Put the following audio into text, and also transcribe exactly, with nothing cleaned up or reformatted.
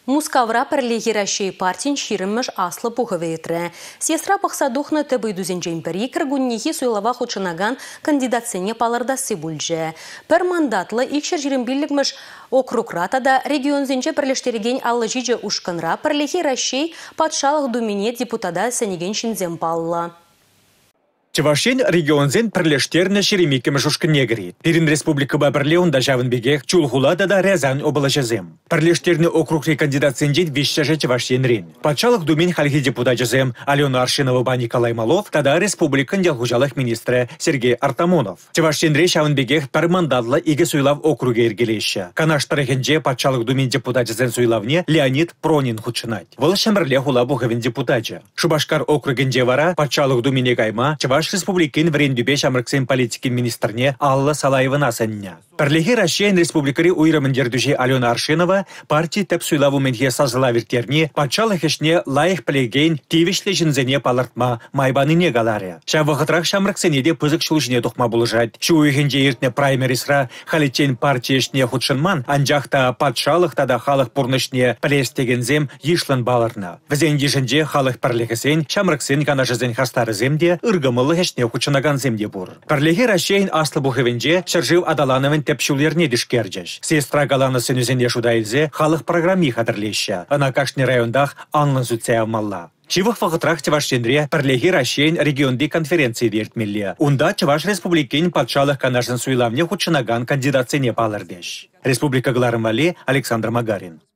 Мускавра пірлегі Рашей партин ширімміш аслы пухывейтірі. Сестра пақсадухны тыбыйдузен пірі кіргуннехи суйлава хучынаган кандидатсене палардасы бүлже. Пір мандатлы икшір жирімбілігміш округратада регионзенче пірлештереген аллы жиже ушканра пірлегі Рашей патшалық думине депутада сәнеген шинзем палла. Чавашин регионзен пірлештерні шеремекемі жушкын негірі. Перін республика бабірлеуында жавынбегех Чулхулада да Рязань облачызым. Пірлештерні округри кандидатсенжет вещаже Чавашин рин. Патшалық думен халхи депутатжызым Алена Аршинова ба Николай Малов, тада республикан делхужалық министрі Сергей Артамонов. Чавашин рей жавынбегех пір мандатлы игі суйлав округе ергелеші. Канаш тарихенже патшалық думен депутатжызын суйлавне Леонид Пронин худшынать. Вол шамірле хула бұғывен депутатжы. Шубашкар округенже вара патшалық думене гайма Чаваш республикин врендюбе шамрыксен политики министрне Алла Салаевна сәнне. Пірлегі Рашейн республикари уйрымын дердүше Алена Аршинова партий тәп суйлаву менхе сазыла вертерне патшалық ішне лайық плегейн тивишле жінзене палартма майбаныне галаре. Ша вғытрах шамрыксенеде пызык шулжіне тұқма бұлыжад. Шу үйгенже ертне праймерисра халичен партия ішне худшынман, анжақта патшалық тада халық пұрнышне пілестегензем ешлын баларна. Візен ежінже халық пірлігісен шамрыксен канажызен хастары земде ыргымылы хешне худшынаган земде бұр. Пірлегі Рашейн аслы бұхывенже шыржыв адалановын тепшулерне дишкерджеш. Сестра галаны сөнізенде шудайлзе халық программи хадырлеші. Ана кашны райондах анлын зүтсе амалла. Чивых вағытрах Чавашчендре пірлегі Рашейн регионды конференции дертмелле. Унда Чаваш республикин патшалық канашын суйлавне худшынаган кандидатсене палырдеш. Республика Гларымвали, Александр Магарин.